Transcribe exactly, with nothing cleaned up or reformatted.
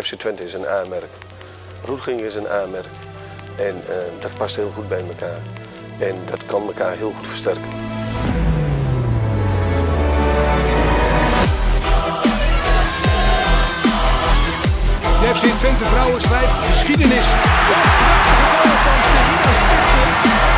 F C Twente is een A-merk. Roetging is een A-merk. En uh, dat past heel goed bij elkaar. En dat kan elkaar heel goed versterken. De F C Twente vrouwen schrijft geschiedenis. Ja, prachtige goal van Serena Spitsen.